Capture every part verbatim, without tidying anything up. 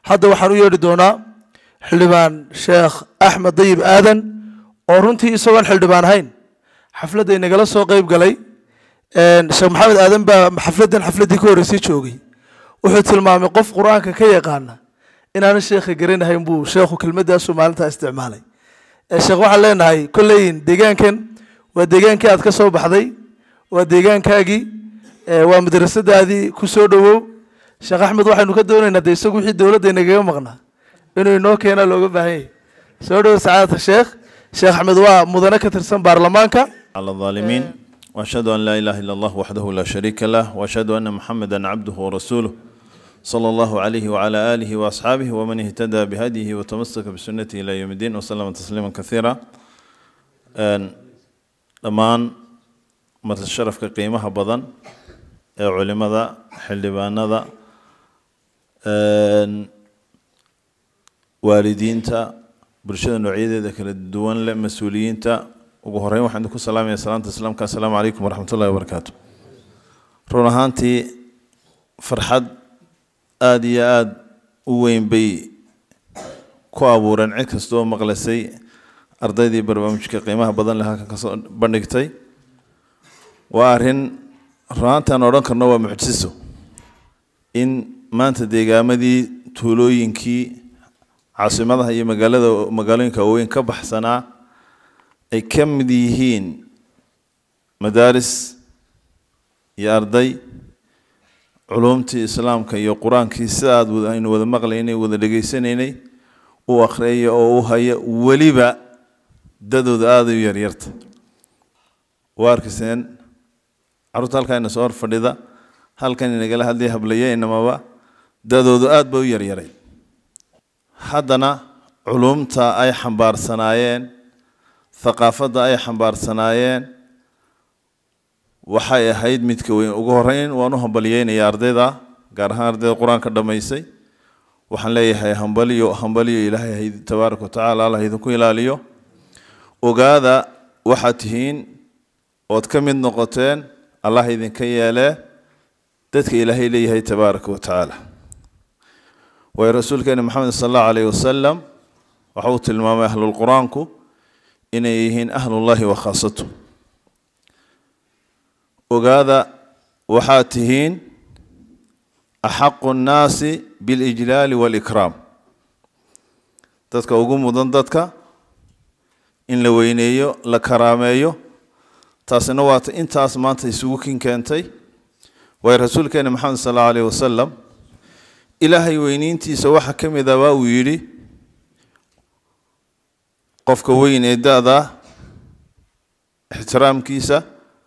hadda waxaan u yeedhi doonaa xildhibaan sheekh axmed dayib aadan oo runtii isagoon xildhibaan ahayn xafladda inagala soo qayb galay sheekh maxamed aadan baa xafladdan xafladdii ka horreysay joogay wuxuu tilmaamay qof qur-aanka ka yaqaana inaanu sheekha garanahayn buu sheekhu kelmaddaasuu maalintaa isticmaalay sheekh waxaan leenahay kolleyin deegaankan waa deegaankii aad ka soo baxday waa deegaankaagii waa madrasadaadii ku soo dhowow sheekh axmed waxaynu ka doonaynaa de isagu wixii dowladda inagaga maqnaa inuu inoo keenaa looga baahan yahay soo dhow sacaadata sheekh sheekh axmed waa mudane ka tirsan baarlamaanka على الظالمين وأشهد أن لا إله إلا الله وحده لا شريك له وأشهد أن محمدا عبده ورسوله صلى الله عليه وعلى آله وأصحابه ومن اهتدى بهديه وتمسك بسنته إلى يوم الدين وسلم تسليما كثيرا لمان مثل الشرف كقيمها بضن علماء حلبان ذا والدين تا برشاد النوعية ذاك الدوان لمسؤولين تا ugu horeyn waxaan ku salaamayaa salaanta islaamka assalaamu calaykum waraxmatullaahi wabarakaatu run ahaantii farxad aad iyo aad u weyn bay ku abuureen cid kastoo maqlasay ardaydii barnaamijka qiimaha badan leh halkan kasoo bandhigtay waa arrin run ahaantaan odhan karno waa mucjiso in maanta deegaamadii tuulooyinkii caasimadaha iyo magaalada magaalooyinka waaweyn ka baxsanaa ay ka mid yihiin madaaris iyo arday culumtii islaamka iyo qur-aankii sida aad aynu wada maqlaynay wada dhegaysanaynay u akhriyaya oo u haya weliba dadooda aada u yaryarta waa arkayseen carruurta halkaa ina soo hor fadhida halkan inagala hadlaya hablaya inamaba dadoodu aad ba u yaryaray haddana culumta ay xambaarsanaayeen ثقافة أي حنبار سنايين وحي هيد متكوين وجهرين وانهم بليين يا أرضنا قارها أرض القرآن كدميسي وحن ليه هي همبليو همبليو إلهي هي تبارك وتعالى الله يذكر إلهيو وقاذا وحتهين وتكمل نقطتين الله يذن كياله تذك إلهي ليه هي تبارك وتعالى ويرسول كان محمد صلى الله عليه وسلم وحوت المام أهل القرآن كو إنيهن أهل الله وخاصته وهذا وحاتهين أحق الناس بالإجلال والإكرام تذكر وقوم ضندتك إن لوينيو لكراميو تاسنوات إنت أسمانت يسوكين كنتي ويرسول كان محمد صلى الله عليه وسلم إلهي وينينتي سواحا كم إذا واويري qofka weyn ee daada ixtiraamkiisa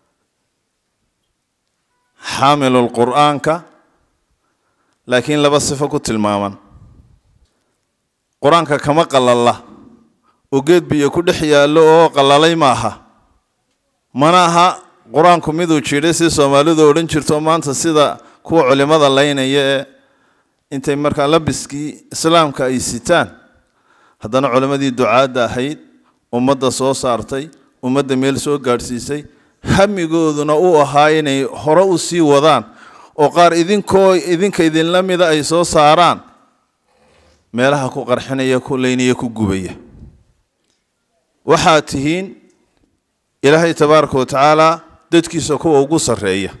xaamilul quraanka laakiin laba sifo ku tilmaaman quraanka kama qalala oo geed biyo ku dhex yaalo oo qalalay maaha manaha quraanku mid uu jiray si Soomaalidu oran jirto maanta sida kuwa culimada laynaya intay markaa labiskii islaamka ay sitaan haddana culimadii ducaada ahayd ummadda soo saartay ummadda meel soo gaarsiisay hamigooduna uu ahaa inay hore u sii wadaan oo qaar idinkoo idinka idin la mida ay soo saaraan meelaha ku qarxinaya ku leynaya ku gubaya waxaa tihiin ilaahay tabaaraka wa tacaala dadkiisa kuwa ugu sarreeya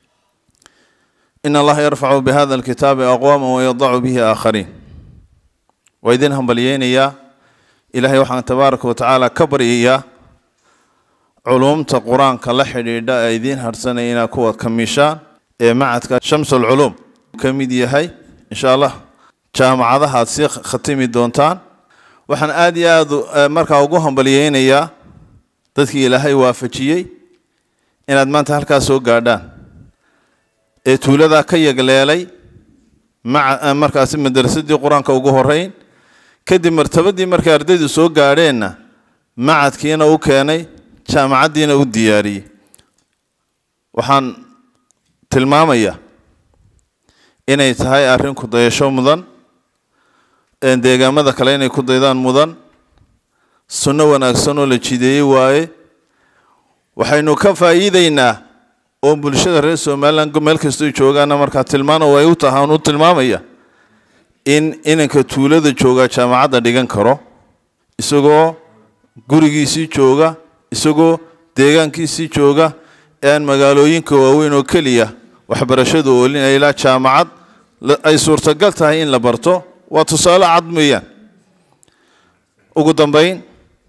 in allaha yarfacu bihada alkitaabi aqwaama wayadacu bihi aakhariin وإذن هم بليينيا إلهي وحنا تبارك وتعالى كبريا علوم القرآن كلا حديدا أيدين هرسنينا كوا كميشان معك شمس العلوم كميديا هاي إن شاء الله جامعة هذا هاتسيق ختمي دونتان وحنا آدي آدو مركا وجوهم بليينيا تذكي إلهي وافجيي إن أدمان تهلكا سوق قادان تولدا كي يقليلي مع مركز مدرسة القرآن كوجهرين كدي مرتبدي مركز أرديد سوق قارينا معد كينا وكاني جامعة دينا والدياري وحن تلمامية إن يتهاي أرين كضيشوا مدن إن ديجا ماذا كلين كضيدان مدن سنة ونكسنة لشدي واي وحين كفى إيدينا oo bulshada reer Soomaaliland gobolka kasta joogaana marka tilmaano way u tahaan u tilmaamaya in inanka tuulada jooga jaamacadda dhigan karo isagoo gurigiisii jooga isagoo deegaankiisii jooga aan magaalooyinka waaweyn oo keliya waxbarashadu oolinaya ilaa jaamacad ay suurtagal tahay in la barto waa tusaale cad weeyaan ugu dambayn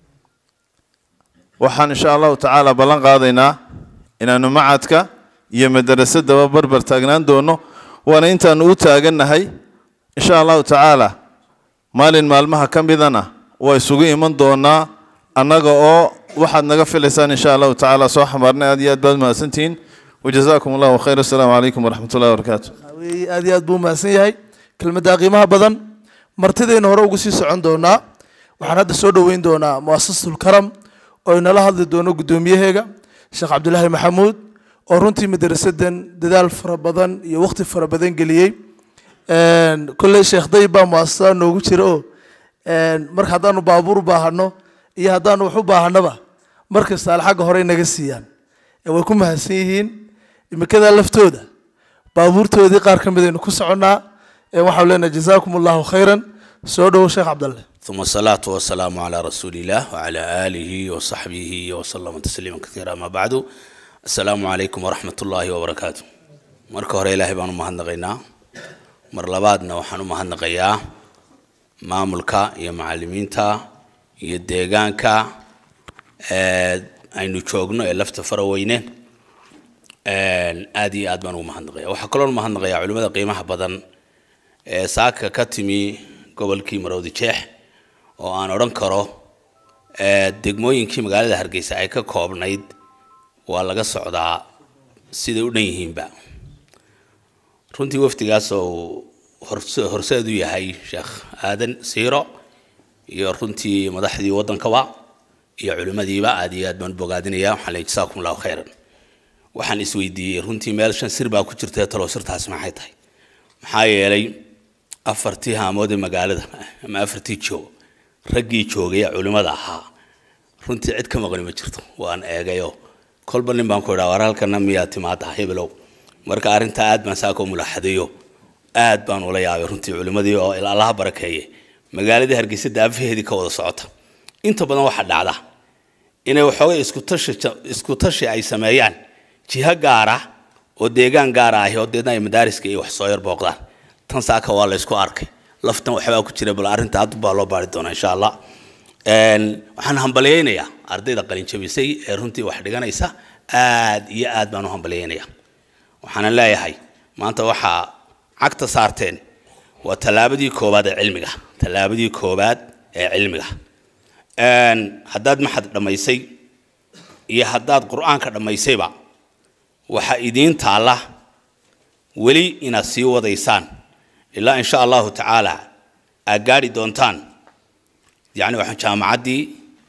waxaan insha allahu tacaala ballan qaadaynaa inaanu macadka iyo madrasadaba barbar taagnaan doono waana intaanu u taagannahay insha allahu tacaala maalin maalmaha ka midana waa isugu iman doonaa annaga oo waxaad naga filaysaan insha allahu tacaala soo xamaarnay aad iyo aad baad mahadsantihiin wajazaakum allahu khayr assalaamu calaykum waraxmatullahi wabarakaatu aad iyo aad buu mahadsan yahay kelmadda qiimaha badan martidayna hore ugu sii socon doonaa waxaan hadda soo dhoweyn doonaa muasasatul karam oo inala hadli doono guddoomiyaheega sheekh cabdilaahi maxamuud oo runtii madrasadan dadaal fara badan iyo waqti fara badan geliyey kolley sheekh dayib baa muasasada noogu jira oo marka haddaanu baabuur u baahano iyo haddaanu wax u baahanaba markasta alxagga hore naga siiyaan way ku mahadsan yihiin imikadaa laftooda baabuurtoodii qaar ka mid aynu ku soconnaa waxaan leenahay jazaakum allahu khayran soo dhowo sheekh cabdalle ثم الصلاة والسلام على رسول الله وعلى آله وصحبه وسلم تسليما كثيرا ما بعد السلام عليكم ورحمة الله وبركاته مركه هره إلهي بانو مهندقينا مرلبادنا وحانو مهندقيا ماملكا يا معلمينتا يا ديغانكا aynu joogno ee lafta faraweyne een aad iyo aad baan u mahadnaqayaa waxa kale oo mahadnaqayaa culimada qiimaha badan ee saaka ka timi gobolkii Maroodi Jeex oo aan oran karo ee degmooyinkii magaalada Hargeysa ay ka koobnayd waa laga socdaa sida u dhan yihiinba runtii waftigaas oo horseed u yahay Sheekh Aadan Siiro iyo runtii madaxdii wadankaba iyo culimadiiba aad iyo aad baan bogaadinayaa waxaan leeyahay jazaakum allahu khayran waxaan isweydiiyay runtii meel shan sir baa ku jirta talo sirtaas maxay tahay maxaa yeelay afartii haamood ee magaalada ama afartii joog raggii joogay culimada ahaa runtii cid ka maqan ma jirto waan eegayo kolba nin baan ku idhaa waraalkana miyaa timaada hebelow marka arinta aad baan saako mulaxadayo aad baan ula yaabay runtii culimadii oo ilaa Allah barakeeye magaalada Hargeysa daafaheedii ka wada socota inta badan waxa dhacda inay waxoogaa isku tashi isku tashi ay sameeyaan jiha gaar ah oo deegaan gaar ah oo deegaan madaariska iyo wax soo yar booqdaan tan saaka waa la isku arkay laftan waxba ku jira bal arinta aad baa loo baari doonaa insha Allah een waxaan hambaleynayaa ardayda qalin jabisay ee runtii wax dhiganaysa aad iyo aad baan u hambaleynayaa waxaan leeyahay maanta waxa cagta saarteen waa talaabadii koobaad ee cilmiga talaabadii koobaad ee cilmiga een haddaad maxad dhamaysay iyo haddaad quraanka dhamaysayba waxa idin taala wali ina sii wadaysaan ilaa insha Allah ta'ala agaari doontaan yani waxa jaamacadii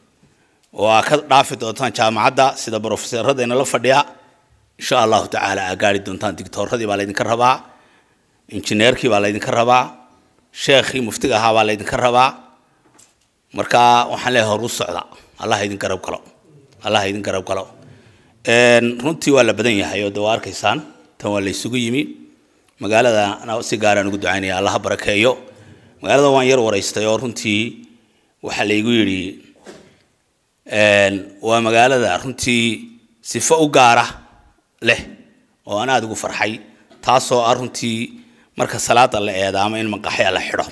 oo ka dhaafi doontaan jaamacadda sida professoradeena la fadhiya insha Allah ta'ala agaari doontaan digtooradii baa la idin ka rabaa injineerkii baa la idin ka rabaa sheekhi muftiga ahaa baa la idin ka rabaa marka waxaan leeyahay horu socda Allah idin garab galo Allah idin garab galo een runtii waa la badan yahay oo dawaa arkaysaan tan waa la isugu yimi magaalada ana si gaar ah ugu ducaynaya Allah barakeeyo magaalada waan yar wareystay oo runtii waxa la igu yiri een waa magaalada runtii sifo u gaar ah leh oo ana aad ugu farxay taasoo runtii marka salaada la eedaamo in maqaxya la xidho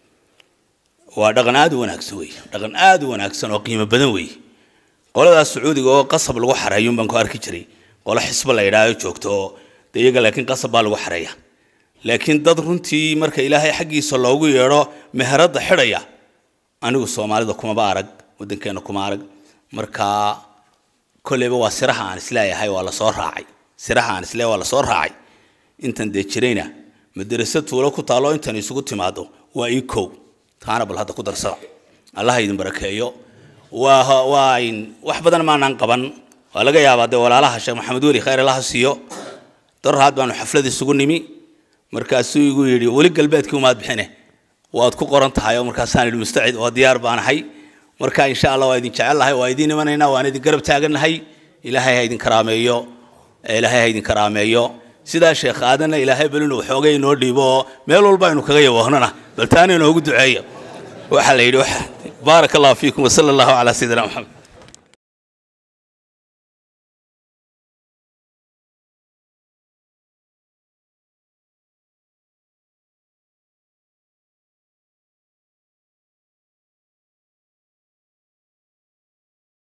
waa dhaqan aad u wanaagsan weey dhaqan aad u wanaagsan oo qiimo badan weey qolada Sacuudiga oo qasab lagu xareeyo baan ku arki jiray qolo xisba la yiraahdo joogto deeyaga laakiin qasab baa lagu xareeyaa laakiin dad runtii marka Ilaahay xaqiisa loogu yeero meherada xidhaya anigu Soomaalida kuma ba arag wadankeena kuma arag marka koleyba waa siraha aan islaayahay waa la soo raacay siraha aan islaayahay waa la soo raacay intan de jireyna madrasad tuulo ku taalo intan isugu timaado waa ii koow taana bal hadda ku darsada Allah idin barakeeyo waa waa in wax badan ma aan qaban waa laga yaabaa de walaalaha Sheekh Maxamed Wali khayr Allah siiyo darhaad baan xaflad isugu nimi markaas uu igu yiri wali galbeedkii uma bixine waad ku qoran tahay oo markaas aan mustacid oo diyaar baan ahay marka insha Allah waa idin jecelahay waa idin imanayna waan idin garab taaganahay Ilaahay ha idin karaameeyo Ilaahay ha idin karaameeyo sidaa sheekh aadanna ilaahay bal inuu xoogay inoo dhiibo oo meel walba aynu kaga yawahnana bal taana inoogu duceeyo waxaa la yidhi baaraka allahu fiikum wasala allahu calaa sayidina maxamed